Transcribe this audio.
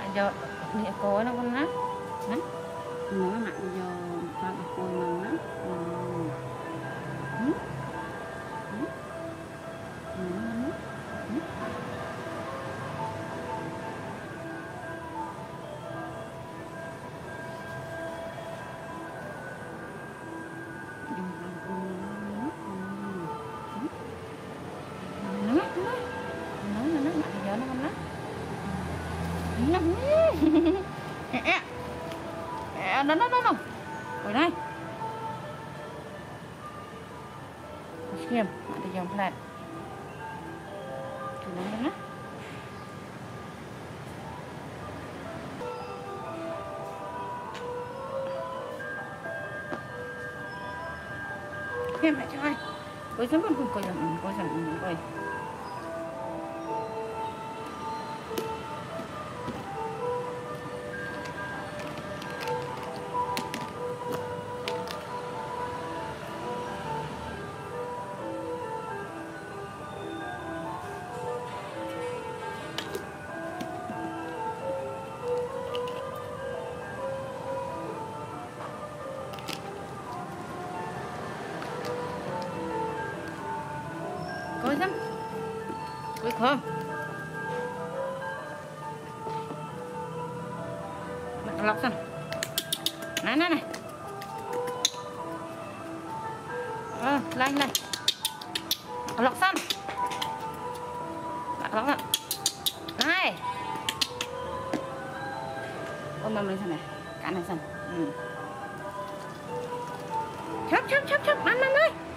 giờ địa cố nó con nát nè nó nặng giờ tao coi mình đó nó ở đây xem bạn thì dòng lại thì nó xem lại cho ai coi sớm con coi rằng coi coi xem coi không bạn lọc xem này lên lọc xem bạn lọc xem này ôm mầm lên xem này cá này xem chấp ăn ơi